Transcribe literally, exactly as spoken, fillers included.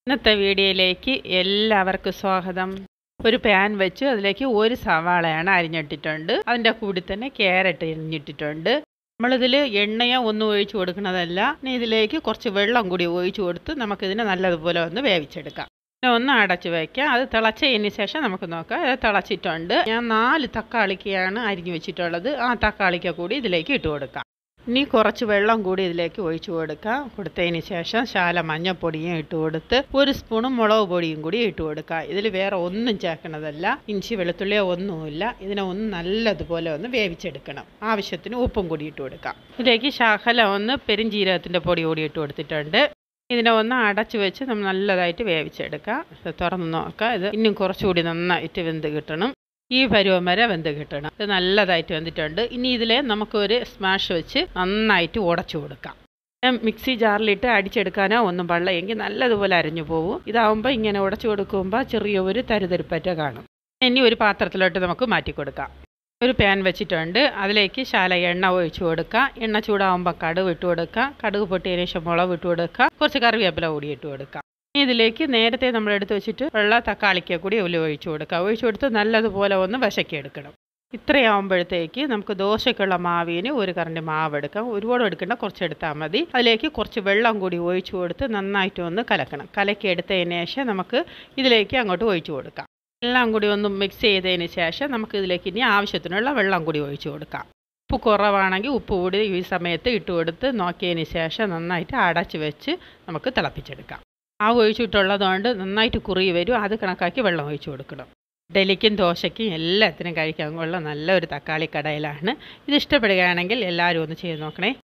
ഇന്നത്തെ വീഡിയോയിലേക്ക് എല്ലാവർക്കും സ്വാഗതം. ഒരു പാൻ വെച്ച് അതിലേക്ക് ഒരു സവാളയാണ് അരിഞ്ഞിട്ടിട്ടുണ്ട്. അതിൻ്റെ കൂടി തന്നെ ക്യാരറ്റ് അരിഞ്ഞിട്ടിട്ടുണ്ട്. നമ്മളിതിൽ എണ്ണയോ ഒന്നും ഒഴിച്ചു കൊടുക്കുന്നതല്ല. ഇനി ഇതിലേക്ക് കുറച്ച് വെള്ളം കൂടി ഒഴിച്ചു കൊടുത്ത് നമുക്കിതിനെ നല്ലതുപോലെ ഒന്ന് വേവിച്ചെടുക്കാം. പിന്നെ ഒന്ന് അടച്ച് വയ്ക്കാം. അത് തിളച്ചതിന് ശേഷം നമുക്ക് നോക്കാം. അത് തിളച്ചിട്ടുണ്ട്. ഞാൻ നാല് തക്കാളിക്കയാണ് അരിഞ്ഞു വെച്ചിട്ടുള്ളത്. ആ തക്കാളിക്ക കൂടി ഇതിലേക്ക് ഇട്ട് കൊടുക്കാം. ഇനി കുറച്ച് വെള്ളം കൂടി ഇതിലേക്ക് ഒഴിച്ചു കൊടുക്കാം. കൊടുത്തതിന് ശേഷം ശാല മഞ്ഞൾപ്പൊടിയും ഇട്ട് കൊടുത്ത് ഒരു സ്പൂണും മുളക് പൊടിയും കൂടി ഇട്ട് കൊടുക്കുക. ഇതിൽ വേറെ ഒന്നും ചേർക്കണതല്ല. ഇഞ്ചി വെളുത്തുള്ളിയോ ഒന്നുമില്ല. ഇതിനെ ഒന്ന് നല്ലതുപോലെ ഒന്ന് വേവിച്ചെടുക്കണം. ആവശ്യത്തിന് ഉപ്പും കൂടി ഇട്ട് കൊടുക്കാം. ഇതിലേക്ക് ശകലം ഒന്ന് പെരുംജീരകത്തിൻ്റെ പൊടി കൂടി ഇട്ട് കൊടുത്തിട്ടുണ്ട്. ഇതിനെ ഒന്ന് അടച്ച് വെച്ച് നമ്മൾ നല്ലതായിട്ട് വേവിച്ചെടുക്കാം. തുറന്ന് നോക്കാം. ഇത് ഇനിയും കുറച്ചുകൂടി നന്നായിട്ട് വെന്ത് കിട്ടണം. ഈ പരുവം വരെ വെന്ത് കിട്ടണം. ഇത് നല്ലതായിട്ട് വെന്തിട്ടുണ്ട്. ഇനി ഇതിൽ നമുക്കൊരു സ്മാഷ് വെച്ച് നന്നായിട്ട് ഉടച്ചു കൊടുക്കാം. മിക്സി ജാറിലിട്ട് അടിച്ചെടുക്കാനോ ഒന്നും പാടില്ല, എങ്കിൽ നല്ലതുപോലെ അരഞ്ഞു പോകും. ഇതാവുമ്പോൾ ഇങ്ങനെ ഉടച്ചു കൊടുക്കുമ്പോൾ ചെറിയൊരു തരുതരിപ്പറ്റ കാണും. ഇനി ഒരു പാത്രത്തിലോട്ട് നമുക്ക് മാറ്റി കൊടുക്കാം. ഒരു പാൻ വെച്ചിട്ടുണ്ട്. അതിലേക്ക് ശാല എണ്ണ ഒഴിച്ചു കൊടുക്കുക. എണ്ണ ചൂടാകുമ്പോൾ കടുക് ഇട്ട് കൊടുക്കുക. കടുക് പൊട്ടിയതിന് ശേഷം മുളക് ഇട്ട് കൊടുക്കുക. കുറച്ച് കറിവേപ്പില കൂടി ഇട്ട് കൊടുക്കുക. ഇതിലേക്ക് നേരത്തെ നമ്മൾ എടുത്ത് വെച്ചിട്ട് ഉള്ള തക്കാളിക്ക കൂടി ഉള്ളി ഒഴിച്ചു കൊടുക്കുക. ഒഴിച്ചു കൊടുത്ത് നല്ലതുപോലെ ഒന്ന് വശക്കിയെടുക്കണം. ഇത്രയാവുമ്പോഴത്തേക്ക് നമുക്ക് ദോശയ്ക്കുള്ള മാവിന് ഒരു കറണ്ടി മാവ് എടുക്കാം. ഒരുപാട് എടുക്കേണ്ട, കുറച്ച് എടുത്താൽ മതി. അതിലേക്ക് കുറച്ച് വെള്ളം കൂടി ഒഴിച്ചു കൊടുത്ത് നന്നായിട്ട് ഒന്ന് കലക്കണം. കലക്കി എടുത്തതിന് ശേഷം നമുക്ക് ഇതിലേക്ക് അങ്ങോട്ട് ഒഴിച്ചു കൊടുക്കാം. എല്ലാം കൂടി ഒന്ന് മിക്സ് ചെയ്തതിന് ശേഷം നമുക്ക് ഇതിലേക്ക് ഇനി ആവശ്യത്തിനുള്ള വെള്ളം കൂടി ഒഴിച്ചു കൊടുക്കാം. ഉപ്പ് കുറവാണെങ്കിൽ ഉപ്പ് കൂടി ഈ സമയത്ത് ഇട്ട് കൊടുത്ത് നോക്കിയതിന് ശേഷം നന്നായിട്ട് അടച്ച് വെച്ച് നമുക്ക് തിളപ്പിച്ചെടുക്കാം. ആ ഒഴിച്ചിട്ടുള്ളതുകൊണ്ട് നന്നായിട്ട് കുറുകി വരും. അത് കണക്കാക്കി വെള്ളം ഒഴിച്ചു കൊടുക്കണം. ഇഡലിക്കും ദോശയ്ക്കും എല്ലാത്തിനും കഴിക്കാൻ കൊള്ള നല്ലൊരു തക്കാളി കടയിലാണ്. ഇത് ഇഷ്ടപ്പെടുകയാണെങ്കിൽ എല്ലാവരും ഒന്ന് ചെയ്ത് നോക്കണേ.